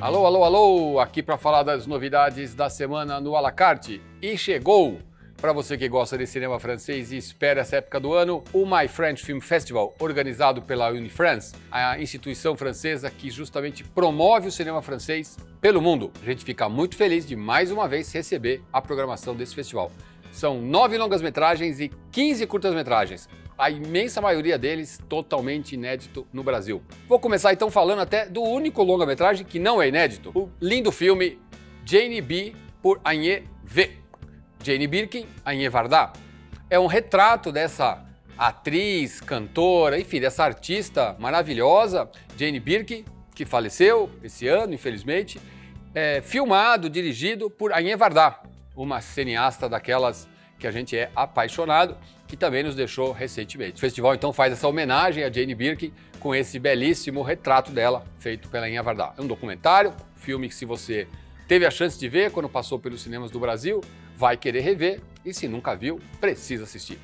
Alô, alô, alô, aqui para falar das novidades da semana no à la carte. E chegou, para você que gosta de cinema francês e espera essa época do ano, o My French Film Festival, organizado pela Unifrance, a instituição francesa que justamente promove o cinema francês pelo mundo. A gente fica muito feliz de mais uma vez receber a programação desse festival. São 9 longas-metragens e 15 curtas-metragens. A imensa maioria deles totalmente inédito no Brasil. Vou começar então falando até do único longa-metragem que não é inédito, o lindo filme Jane B. por Agnès V. Jane Birkin, Agnès Varda. É um retrato dessa atriz, cantora, enfim, dessa artista maravilhosa, Jane Birkin, que faleceu esse ano, infelizmente, filmado, dirigido por Agnès Varda, uma cineasta daquelas que a gente é apaixonado, que também nos deixou recentemente. O festival então faz essa homenagem a Jane Birkin com esse belíssimo retrato dela, feito pela Agnès Varda. É um documentário, filme que se você teve a chance de ver quando passou pelos cinemas do Brasil, vai querer rever, e se nunca viu, precisa assistir.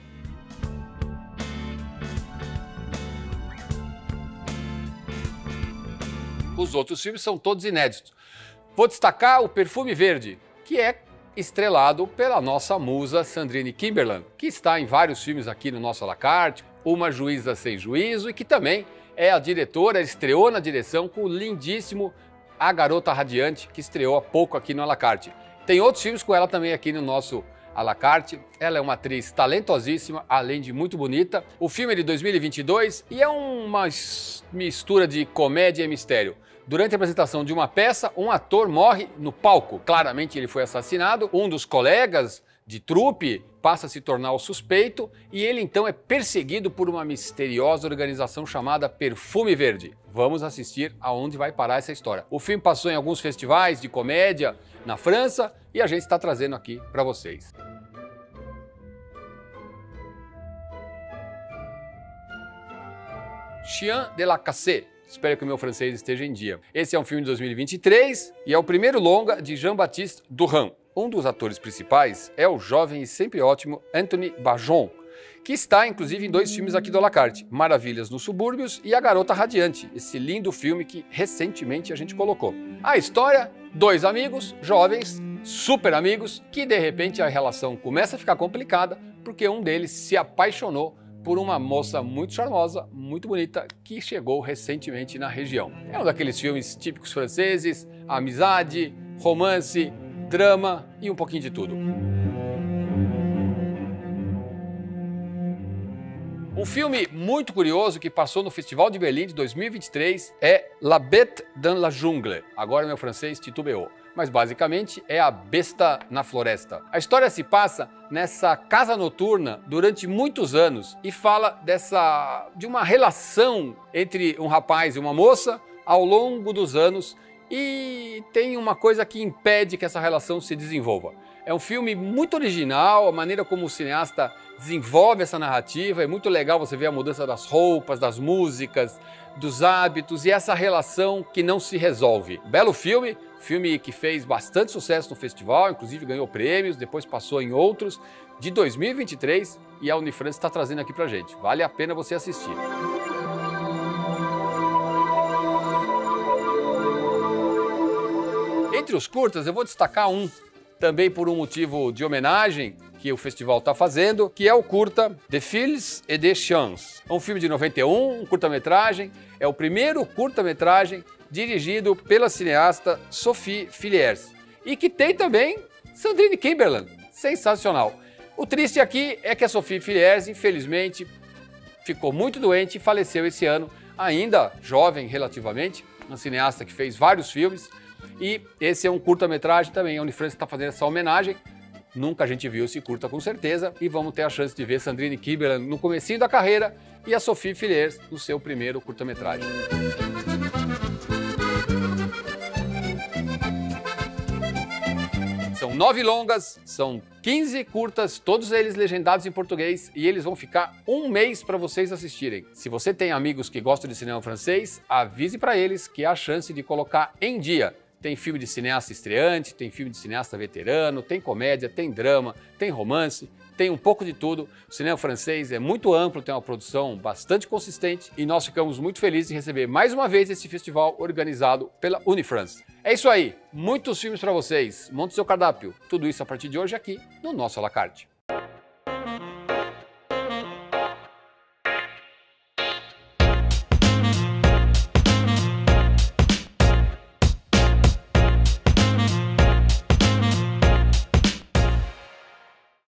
Os outros filmes são todos inéditos. Vou destacar o Perfume Verde, que é estrelado pela nossa musa Sandrine Kiberland, que está em vários filmes aqui no nosso à la carte, Uma Juíza Sem Juízo, e que também é a diretora, estreou na direção com o lindíssimo A Garota Radiante, que estreou há pouco aqui no à la carte. Tem outros filmes com ela também aqui no nosso à la carte. Ela é uma atriz talentosíssima, além de muito bonita. O filme é de 2022 e é uma mistura de comédia e mistério. Durante a apresentação de uma peça, um ator morre no palco. Claramente ele foi assassinado. Um dos colegas de trupe passa a se tornar o suspeito e ele então é perseguido por uma misteriosa organização chamada Perfume Verde. Vamos assistir aonde vai parar essa história. O filme passou em alguns festivais de comédia na França e a gente está trazendo aqui para vocês. Chien de la Casse. Espero que o meu francês esteja em dia. Esse é um filme de 2023 e é o primeiro longa de Jean-Baptiste Durand. Um dos atores principais é o jovem e sempre ótimo Anthony Bajon, que está inclusive em 2 filmes aqui do à la carte, Maravilhas nos Subúrbios e A Garota Radiante, esse lindo filme que recentemente a gente colocou. A história, 2 amigos, jovens, super amigos, que de repente a relação começa a ficar complicada porque um deles se apaixonou por uma moça muito charmosa, muito bonita, que chegou recentemente na região. É um daqueles filmes típicos franceses, amizade, romance, drama e um pouquinho de tudo. Um filme muito curioso que passou no Festival de Berlim de 2023 é La Bête dans la Jungle. Agora meu francês titubeou. Mas basicamente é a besta na floresta. A história se passa nessa casa noturna durante muitos anos e fala de uma relação entre um rapaz e uma moça ao longo dos anos e tem uma coisa que impede que essa relação se desenvolva. É um filme muito original, a maneira como o cineasta desenvolve essa narrativa, é muito legal você ver a mudança das roupas, das músicas, dos hábitos e essa relação que não se resolve. Belo filme, filme que fez bastante sucesso no festival, inclusive ganhou prêmios, depois passou em outros, de 2023 e a Unifrance está trazendo aqui pra gente. Vale a pena você assistir. Entre os curtas eu vou destacar um, também por um motivo de homenagem que o festival está fazendo, que é o curta Des Fils et des Chiens. É um filme de 91, um curta-metragem, é o primeiro curta-metragem dirigido pela cineasta Sophie Filliers e que tem também Sandrine Kiberland, sensacional. O triste aqui é que a Sophie Filliers, infelizmente, ficou muito doente e faleceu esse ano, ainda jovem relativamente, uma cineasta que fez vários filmes. E esse é um curta-metragem também, a Unifrance está fazendo essa homenagem. Nunca a gente viu esse curta com certeza e vamos ter a chance de ver Sandrine Kiberland no comecinho da carreira e a Sophie Filliers no seu primeiro curta-metragem. São 9 longas, são 15 curtas, todos eles legendados em português e eles vão ficar um mês para vocês assistirem. Se você tem amigos que gostam de cinema francês, avise para eles que há a chance de colocar em dia Tem filme de cineasta estreante, tem filme de cineasta veterano, tem comédia, tem drama, tem romance, tem um pouco de tudo. O cinema francês é muito amplo, tem uma produção bastante consistente e nós ficamos muito felizes em receber mais uma vez esse festival organizado pela Unifrance. É isso aí, muitos filmes para vocês, monte seu cardápio, tudo isso a partir de hoje aqui no nosso à la carte.